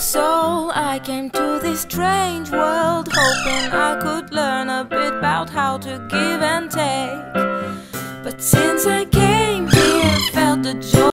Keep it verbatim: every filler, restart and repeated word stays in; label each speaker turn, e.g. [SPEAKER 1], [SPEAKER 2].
[SPEAKER 1] soul, I came to this strange world hoping I could learn a bit about how to give and take. But since I